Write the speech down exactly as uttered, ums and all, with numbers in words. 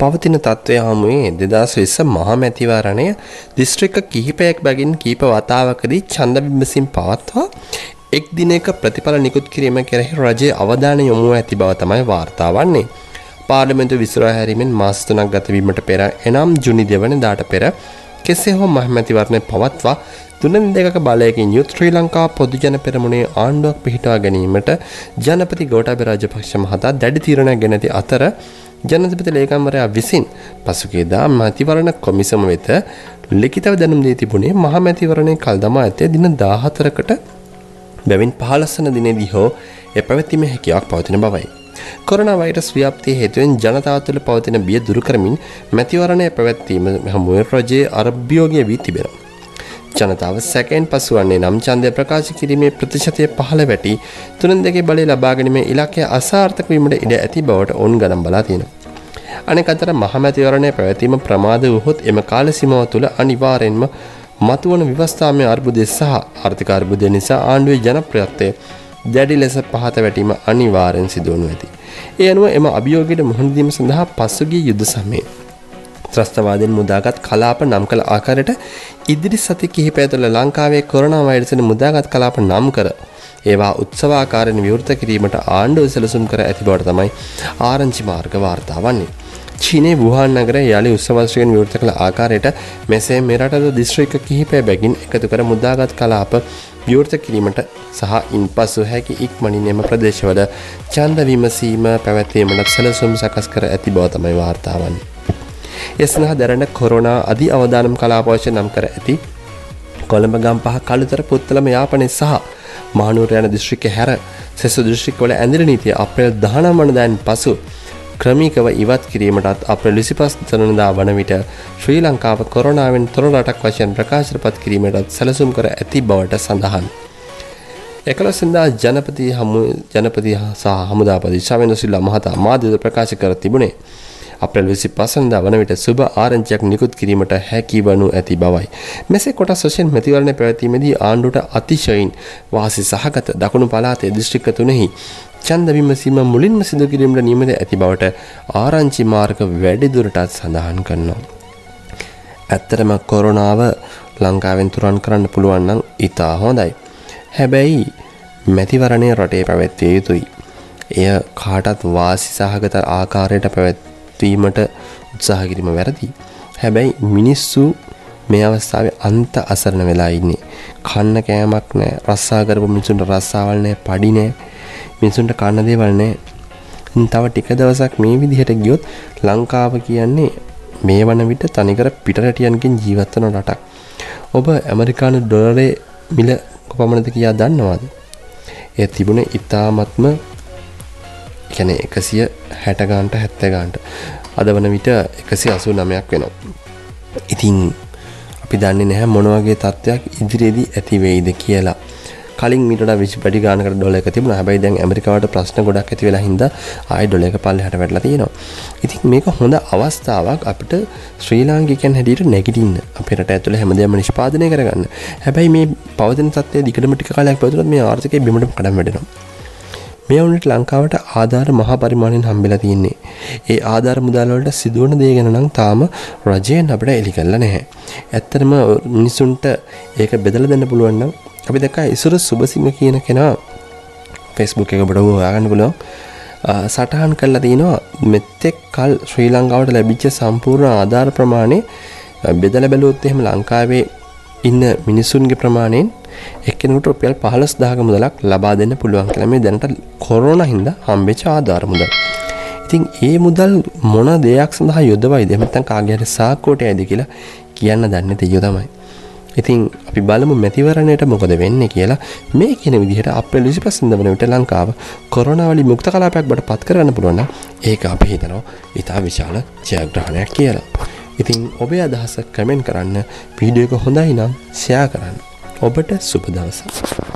පවතින තත්ත්වය හමුවේ දෙදාස් විස්ස මහා මැතිවරණය දිස්ත්‍රික්ක කිහිපයක් බැගින් කීප වතාවකදී ඡන්ද විමසීම් පවත්වා එක් දිනයක ප්‍රතිඵල නිකුත් කිරීම කෙරෙහි රජයේ අවධානය යොමු ඇති බව තමයි වාර්තා වන්නේ. පාර්ලිමේන්තු විසිරවා හැරීමෙන් මාස තුනක් ගත වීමට පෙර එනම් ජුනි දෙවනදාට පෙර කෙසේ හෝ මහ මැතිවරණය පවත්වා තුනෙන් දෙකක බලයකින් යුත් ශ්‍රී ලංකා පොදු ජන පෙරමුණේ ආණ්ඩුවක් පිහිටවා ගැනීමට ජනපති ගෝඨාභය රාජපක්ෂ මහතා දැඩි තීරණයක් ගෙන ඇති අතර ජනාධිපති ලේකම්වරයා විසින් පසුගියදා මැතිවරණ කොමිසම වෙත ලිඛිතව දැනුම් දී තිබුණේ මහ මැතිවරණයේ කල් දමා ඇත්තේ දින දාහතරකට බැවින් පහළොස් වන දිනේදී හෝ එය පැවැත්වීමේ හැකියාවක් පවතින බවයි. කොරෝනා වෛරස් ව්‍යාප්තිය හේතුවෙන් ජනතාව තුළ පවතින බිය දුරු කරමින් මැතිවරණය පැවැත්වීම හමුවේ රජයේ අභියෝගය වී තිබෙනවා. ජනතාව සැකයෙන් පසුවන්නේ නම් ඡන්දය ප්‍රකාශ කිරීමේ ප්‍රතිශතය පහළ වැටි තුනෙන් දෙකේ බලය ලබා ගැනීමේ ඉලක්කය අසාර්ථක වීමට ඉඩ ඇති බවට ඔවුන් ගණන් බලා තියෙනවා. අනෙක් අතර මහ මැතිවරණය පැවැත්වීම ප්‍රමාද වූහොත් එම කාල සීමාව තුළ අනිවාර්යෙන්ම මතුවන විවස්ථාමය අර්බුදය සහ ආර්ථික අර්බුදය නිසා ආණ්ඩුවේ ජනප්‍රියත්වය දැඩි ලෙස පහත වැටීම අනිවාර්යෙන් සිදු වනු ඇති. ඒ අනුව එම අභියෝගයට මුහුණ දීම සඳහා පසුගිය යුද සමයේ ත්‍රස්තවාදයෙන් මුදාගත් කලාප නම් කළ ආකාරයට ඉදිරි සති කිහිපය තුළ ලංකාවේ කොරෝනා වෛරසයෙන් මුදාගත් කලාප නම් කර ඒවා උත්සවාකාරයෙන් විවෘත කිරීමට ආණ්ඩුව සැලසුම් කර ඇති බවට තමයි ආරංචි මාර්ග වාර්තා වන්නේ. චීනයේ වුහාන් නගරයේ යාලි උත්සවශ්‍රීන් විවෘත කළ ආකාරයට මෙසේ මෙරටද දිස්ත්‍රික්ක කිහිපය බැගින් එකතු කර මුදාගත් කලාප විවෘත කිරීමට සහ ඉන්පසු හැකි ඉක්මනින් එම ප්‍රදේශවල ඡන්ද විමසීම පැවැත්වීමට සැලසුම් සකස් කර ඇති බව තමයි වාර්තා වන්නේ. ඒ සඳහා දැරණ කොරෝනා අධි අවදානම් කලාප වශයෙන් නම් කර ඇති කොළඹ ගම්පහ කළුතර පුත්තලම යාපනයේ සහ මහනුවර යන දිස්ත්‍රික්ක හැර සෙසු දිස්ත්‍රික්කවල ඇඳිරි නීතිය අප්‍රේල් දහනව වනදාන් පසු ක්‍රමිකව ඉවත් කිරීමටත් අප්‍රේල් විසිපස් වෙනිදා වන විට ශ්‍රී ලංකාව කොරෝනාවෙන් තොර රටක් වශයෙන් ප්‍රකාශපත් කිරීමටත් සැලසුම් කර ඇති බවට සඳහන්. එකොළොස් වෙනිදා ජනපති හමු ජනපති සහ හමුදාපති ශාවෙන්ද්‍ර සිල්වා මහතා මාධ්‍යද ප්‍රකාශ කර තිබුණේ අප්‍රේල් විසිපස් වෙනිදා වන විට සුබ ආරංචියක් නිකුත් කිරීමට හැකි වනු ඇති බවයි. මෙසේ කොටස් වශයෙන් මැතිවරණ පැවැත්වීමේදී ආණ්ඩුවට අතිශයින් වාසි සහගත දකුණු පළාතේ දිස්ත්‍රික්ක තුනෙහි ඡන්ද විමසීම මුලින්ම සිදු කිරීමට නියමිත ඇති බවට ආරංචි මාර්ග වැඩි දුරටත් සඳහන් කරනවා. ඇත්තටම කොරෝනාව ලංකාවෙන් තුරන් කරන්න පුළුවන් නම් ඉතා හොඳයි. හැබැයි මැතිවරණය රටේ පැවැත්විය යුතුයි. එය කාටත් වාසි සහගත ආකාරයට පැවැත්වීමට උත්සාහ කිරීම වැරදි. හැබැයි මිනිස්සු මේ අවස්ථාවේ අන්ත අසරණ වෙලා ඉන්නේ. කන්න කෑමක් නැහැ, රස්සා කරපු මිනිසුන්ට රස්සාවල් නැහැ, පඩි නැහැ. මිනිසුන්ට කන්න දේවල් නැහැ. තව ටික දවසක් මේ විදිහට ගියොත් ලංකාව කියන්නේ මේ වන විට තනිකර පිටරටියන්ගෙන් ජීවත් වන රටක්. ඔබ ඇමරිකානු ඩොලරේ මිල කොපමණද කියලා දන්නවද? ඒ තිබුණේ ඉතාමත්ම කියන්නේ එකසිය හැට ගානට හැත්තෑ ගානට. අද වන විට එකසිය අසූ නවයක් වෙනවා. ඉතින් අපි දන්නේ නැහැ මොන වගේ තත්ත්වයක් ඉදිරියේදී ඇති වෙයිද කියලා. කලින් මීට වඩා විසි පැටි ගානකට ඩොලර් එක තිබුණා. හැබැයි දැන් ඇමරිකාවට ප්‍රශ්න ගොඩක් ඇති වෙලා හින්දා ආයෙ ඩොලර් එක පල්ලෙහාට වැටලා තියෙනවා. ඉතින් මේක හොඳ අවස්ථාවක් අපිට ශ්‍රී ලාංකිකයන් හැටියට නැගිටින්න. අපේ රට ඇතුළේ හැමදේම නිෂ්පාදනය කරගන්න. හැබැයි මේ පවතින තත්ත්වය දිගටම ටික කාලයක් පැවතුනොත් මේ ආර්ථිකය බිමට කඩම් වැටෙනවා. මේ වුණත් ලංකාවට ආධාර මහා පරිමාණයෙන් හම්බෙලා තියෙන්නේ. ඒ ආධාර මුදල් වලට සිදුවන දේ ගැන නම් තාම රජයෙන් අපිට එලි කරලා නැහැ. ඇත්තටම මිනිසුන්ට ඒක බෙදලා දෙන්න පුළුවන් නම් අපි දැක්කා ඉසුරු සුබසිංහ කියන කෙනා Facebook එක ඔබට හොයාගන්න පුළුවන්. සටහන් කරලා තිනවා මෙතෙක් කල් ශ්‍රී ලංකාවට ලැබිච්ච සම්පූර්ණ ආධාර ප්‍රමාණය බෙදලා බැලුවොත් එහෙම ලංකාවේ ඉන්න මිනිසුන්ගේ ප්‍රමාණයෙන් එක්කෙනෙකුට රුපියල් පහළොස් දහසක මුදලක් ලබා දෙන්න පුළුවන් කියලා මේ දැනට කොරෝනා හින්දා හම්බෙච්ච ආධාර මුදල්. ඉතින් මේ මුදල් මොන දෙයක් සඳහා යොදවයිද? එහෙම නැත්නම් කාගේ හරි සාක්කුවට යයිද කියලා කියන්න දන්නේ තේයෝ තමයි. ඉතින් අපි බලමු මැතිවරණයට මොකද වෙන්නේ කියලා. මේ කියන විදිහට අප්‍රේල් විසිපස් වෙනිදා වන විට ලංකාව කොරෝනා වලින් මුක්ත කලාපයක් බවට පත් කරගන්න පුළුවන් නම් ඒක අපි හිතනවා ඉතා විශාල ජයග්‍රහණයක් කියලා. ඉතින් ඔබේ අදහස කමෙන්ට් කරන්න. වීඩියෝ එක හොඳයි නම් ෂෙයා කරන්න. ඔබට සුබ දවසක්.